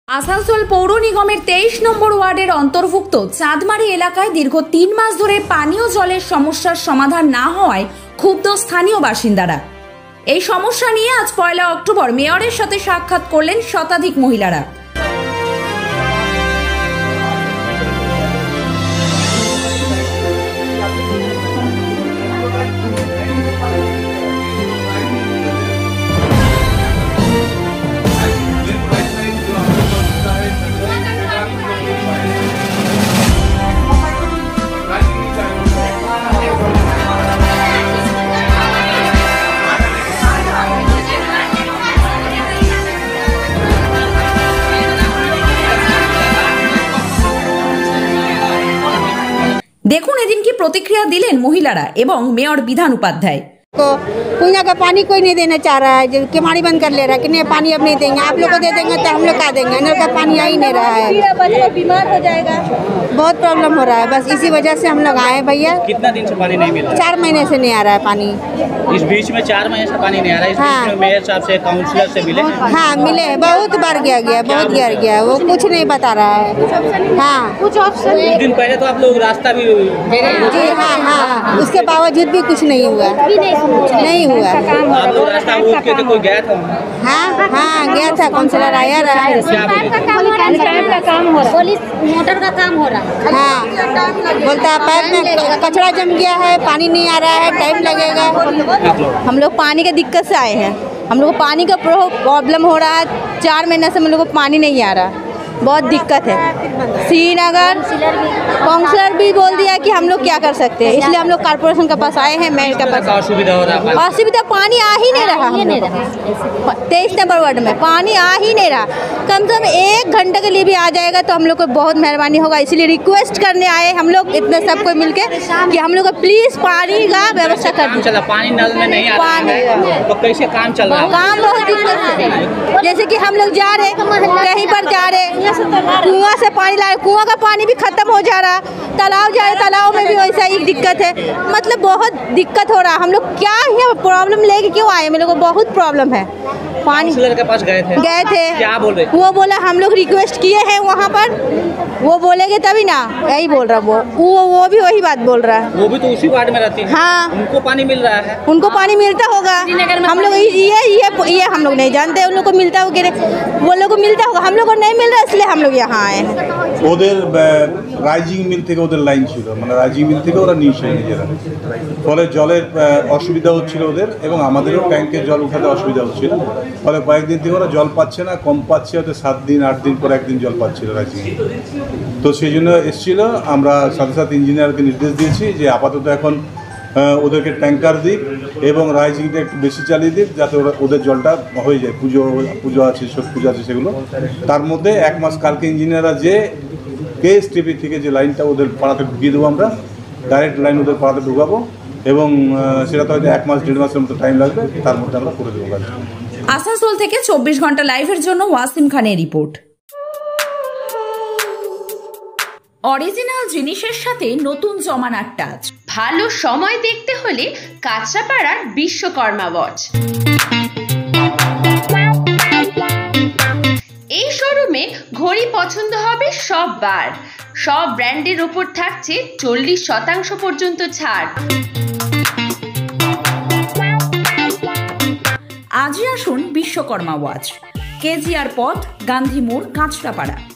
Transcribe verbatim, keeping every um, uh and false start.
আসানসোল পৌর নিগমের তেইশ নম্বর ওয়ার্ডের অন্তর্ভুক্ত চাঁদমারি এলাকায় দীর্ঘ তিন মাস ধরে পানীয় জলের সমস্যার সমাধান না হওয়ায় ক্ষুব্ধ স্থানীয় বাসিন্দারা। এই সমস্যা নিয়ে আজ পয়লা অক্টোবর মেয়রের সাথে সাক্ষাৎ করলেন শতাধিক মহিলারা। দেখুন এদিন কি প্রতিক্রিয়া দিলেন মহিলারা এবং মেয়র বিধান উপাধ্যায়। को कुइया का पानी कोई नहीं देना चाह रहा है, जो किमाड़ी बंद कर ले रहा है कि नहीं पानी अब नहीं देंगे, आप लोग को दे देंगे तो हम लोग का देंगे, नल का पानी आ ही नहीं रहा है, बीमार हो जाएगा, बहुत प्रॉब्लम हो रहा है। बस इसी वजह से हम लोग आए भैया। कितना दिन से पानी नहीं मिल रहा? चार महीने से नहीं आ रहा है पानी। इस बीच में चार महीने से पानी नहीं आ रहा है। इस हाँ। बीच में मेयर साहब से काउंसलर से मिले? हाँ मिले, बहुत बार गया गया बहुत गया गया वो कुछ नहीं बता रहा है। हाँ कुछ ऑप्शन कुछ दिन पहले तो आप लोग रास्ता भी जी हाँ हाँ उसके बावजूद भी कुछ नहीं हुआ नहीं हुआ। आप लोग रास्ता रोक के तो कोई गया था? हाँ हाँ गया था, काउंसलर आया रहा है। पुलिस मोटर का काम हो रहा है। हाँ बोलता है पाइप में कचरा जम गया है, पानी नहीं आ रहा है, टाइम लगेगा। हम लोग पानी के दिक्कत से आए हैं, हम लोग को पानी का प्रॉब्लम हो रहा है। चार महीने से हम लोग को पानी नहीं आ रहा, बहुत दिक्कत है। श्रीनगर काउंसलर भी बोल दिया कि हम लोग क्या कर सकते हैं, इसलिए हम लोग कॉर्पोरेशन के पास आए हैं, मेयर के पास। असुविधा हो रहा है? असुविधा पानी आ ही नहीं रहा, तेईस नंबर वार्ड में पानी आ ही नहीं रहा। कम से कम एक घंटे के लिए भी आ जाएगा तो हम लोग को बहुत मेहरबानी होगा, इसलिए रिक्वेस्ट करने आए हम लोग इतने सबको मिलके कि हम लोग को प्लीज़ पानी का व्यवस्था कर दीजिए। पानी नल में नहीं आ रहा है तो कैसे काम चल रहा है? काम बहुत दिक्कत है, जैसे कि हम लोग जा रहे कहीं पर जा रहे कुआं से पानी ला रहे, कुआं का पानी भी खत्म हो जा रहा, तालाब जा रहे तालाब में भी वैसा ही दिक्कत है। मतलब बहुत दिक्कत हो रहा। हम लोग क्या है प्रॉब्लम लेके क्यों आए, हम लोग को बहुत प्रॉब्लम है। पानी के पास गए थे गए थे क्या बोल रहे? वो बोला हम लोग रिक्वेस्ट किए हैं वहाँ पर, वो बोलेंगे तभी ना, यही बोल रहा वो वो वो भी वही बात बोल रहा है। वो भी तो उसी वार्ड में रहती है। हाँ उनको पानी मिल रहा है, उनको पानी मिलता होगा। हम लोग ये ये ये हम लोग नहीं जानते, उन लोग को मिलता होगा, वो लोग को मिलता होगा, हम लोग को नहीं मिल रहा, इसलिए हम लोग यहाँ आए। ওদের রাইজিং মিল থেকে ওদের লাইন ছিল, মানে রাইজিং মিল থেকে ওরা নিয়েছে নিজেরা, ফলে জলের অসুবিধা হচ্ছিল ওদের এবং আমাদেরও ট্যাঙ্কের জল উঠাতে অসুবিধা হচ্ছিল। ফলে কয়েকদিন থেকে ওরা জল পাচ্ছে না, কম পাচ্ছে, হয়তো সাত দিন আট দিন পর একদিন জল পাচ্ছিল রাইজিং। তো সেই জন্য এসেছিল, আমরা সাথে সাথে ইঞ্জিনিয়ারকে নির্দেশ দিয়েছি যে আপাতত এখন ওদেরকে ট্যাঙ্কার দিক এবং রাইজিংটা একটু বেশি চালিয়ে দিক, যাতে ওরা ওদের জলটা হয়ে যায়। পুজো পুজো আছে, সব পুজো আছে, সেগুলো তার মধ্যে এক মাস কালকে ইঞ্জিনিয়াররা যে কেএসটিপি থেকে যে লাইনটা ওদের পাড়াতে ঢুকিয়ে দেবো, আমরা ডাইরেক্ট লাইন ওদের পাড়াতে ঢুকাবো এবং সেটা তো হয়তো এক মাস দেড় মাসের মতো টাইম লাগবে, তার মধ্যে আমরা করে দেবো কাজ। আসানসোল থেকে চব্বিশ ঘন্টা লাইভের জন্য ওয়াসিম খানের রিপোর্ট। অরিজিনাল জিনিসের সাথে নতুন জমানার টাচ। ভালো সময় দেখতে হলে কাঁচরাপাড়ার বিশ্বকর্মা ওয়াচ। এই শোরুমে ঘড়ি পছন্দ হবে সববার। সব ব্র্যান্ডের ওপর থাকছে চল্লিশ শতাংশ পর্যন্ত ছাড়। আজই আসুন বিশ্বকর্মা ওয়াচ, কেজিআর পথ, গান্ধী মোড়, কাঁচরাপাড়া।